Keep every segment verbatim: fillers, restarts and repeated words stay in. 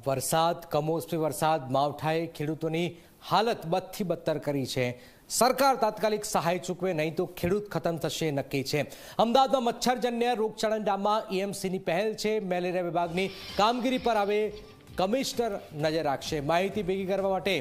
વરસાદ કમોસમી વરસાદ માવઠાએ ખેડૂતોની હાલત બદથી બદતર કરી છે। સરકાર તાત્કાલિક સહાય ચૂકવે નહીં તો ખેડૂત ખતમ થશે નક્કી છે। અમદાવાદમાં મચ્છરજન્ય રોગચાળાના ડામમાં ઈએમસીની પહેલ છે। મેલેરિયા વિભાગની કામગીરી પર હવે કમિશનર નજર રાખશે। માહિતી ભેગી કરવા માટે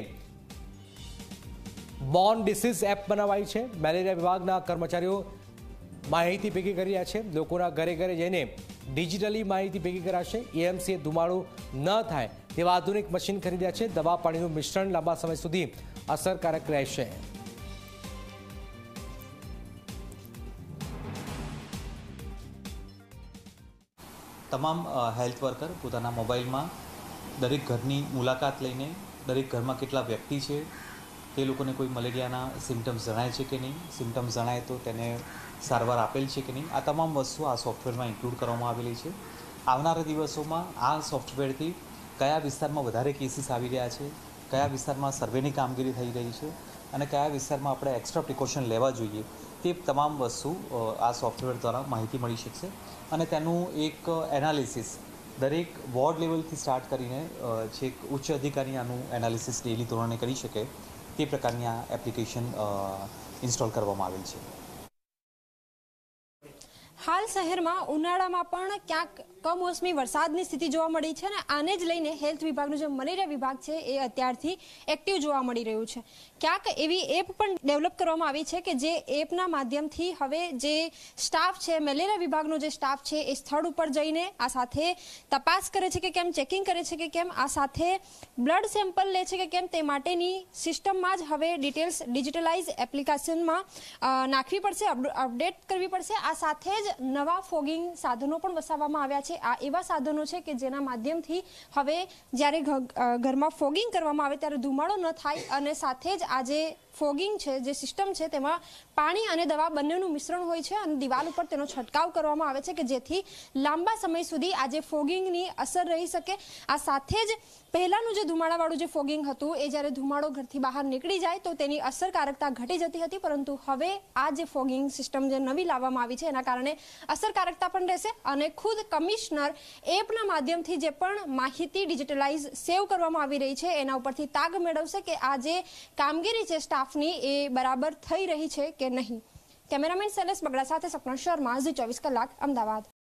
બોર્ન ડિસીઝ એપ બનાવાઈ છે। મેલેરિયા વિભાગના કર્મચારીઓ માહિતી ભેગી કરી રહ્યા છે। લોકોના ઘરે ઘરે જઈને ડિજિટલી માહિતી ભેગી કરાશે। ઈએમસીએ ધુમાડો ન થાય તેવા આધુનિક મશીન ખરીદ્યા છે। દવા પાણીનું મિશ્રણ લાંબા સમય સુધી અસરકારક રહેશે। તમામ હેલ્થ વર્કર પોતાના મોબાઈલમાં દરેક ઘરની મુલાકાત લઈને દરેક ઘરમાં કેટલા વ્યક્તિ છે, તે લોકોને કોઈ મલેરિયાના સિમ્ટમ્સ જણાય છે કે નહીં, સિમ્ટમ્સ જણાય તો તેને સારવાર આપેલ છે કે નહીં, આ તમામ વસ્તુઓ આ સોફ્ટવેરમાં ઇન્ક્લુડ કરવામાં આવેલી છે। આવનારા દિવસોમાં આ સોફ્ટવેરથી કયા વિસ્તારમાં વધારે કેસીસ આવી રહ્યા છે, કયા વિસ્તારમાં સર્વેની કામગીરી થઈ રહી છે અને કયા વિસ્તારમાં આપણે એક્સ્ટ્રા પ્રિકોશન લેવા જોઈએ, તે તમામ વસ્તુ આ સોફ્ટવેર દ્વારા માહિતી મળી શકશે અને તેનું એક એનાલિસિસ દરેક વોર્ડ લેવલથી સ્ટાર્ટ કરીને છેક ઉચ્ચ અધિકારી આનું એનાલિસિસ ડેલી ધોરણે કરી શકે તે પ્રકારની આ એપ્લિકેશન ઇન્સ્ટોલ કરવામાં આવેલ છે। હાલ શહેરમાં ઉનાળામાં પણ ક્યાંક કમોસમી વરસાદની સ્થિતિ જોવા મળી છે અને આને જ લઈને હેલ્થ વિભાગનો જે મલેરિયા વિભાગ છે એ અત્યારથી એક્ટિવ જોવા મળી રહ્યું છે। ક્યાંક એવી એપ પણ ડેવલપ કરવામાં આવી છે કે જે એપના માધ્યમથી હવે જે સ્ટાફ છે, મેલેરિયા વિભાગનો જે સ્ટાફ છે એ સ્થળ ઉપર જઈને આ સાથે તપાસ કરે છે કે કેમ, ચેકિંગ કરે છે કે કેમ, આ સાથે બ્લડ સેમ્પલ લે છે કે કેમ, તે માટેની સિસ્ટમમાં જ હવે ડિટેલ્સ ડિજિટલાઇઝ એપ્લિકેશનમાં નાખવી પડશે, અપડેટ કરવી પડશે। આ સાથે જ નવા ફોગિંગ સાધનો પણ વસાવવામાં આવ્યા છે। આ એવા સાધનો છે કે જેના માધ્યમથી હવે જ્યારે ઘરમાં ફોગિંગ કરવામાં આવે ત્યારે ધુમાડો ન થાય અને સાથે જ આ જે ફોગિંગ છે, જે સિસ્ટમ છે, તેમાં પાણી અને દવા બંનેનું મિશ્રણ હોય છે અને દિવાલ ઉપર તેનો છંટકાવ કરવામાં આવે છે કે જેથી લાંબા સમય સુધી આ જે ફોગિંગની અસર રહી શકે। આ સાથે જ પહેલાનું જે ધુમાડાવાળું જે ફોગિંગ હતું એ જ્યારે ધુમાડો ઘરથી બહાર નીકળી જાય તો તેની અસરકારકતા ઘટી જતી હતી, પરંતુ હવે આ જે ફોગિંગ સિસ્ટમ જે નવી લાવવામાં આવી છે એના કારણે અસરકારકતા પણ રહેશે અને ખુદ કમિશનર એપના માધ્યમથી જે પણ માહિતી ડિજિટલાઇઝ સેવ કરવામાં આવી રહી છે એના ઉપરથી તાગ મેળવશે કે આ જે કામગીરી છે સ્ટાફની એ બરાબર થઈ રહી છે કે નહીં। કેમેરામેન શૈલેષ બગડા સાથે સપના શર્મા, ઝી ચોવીસ કલાક, અમદાવાદ।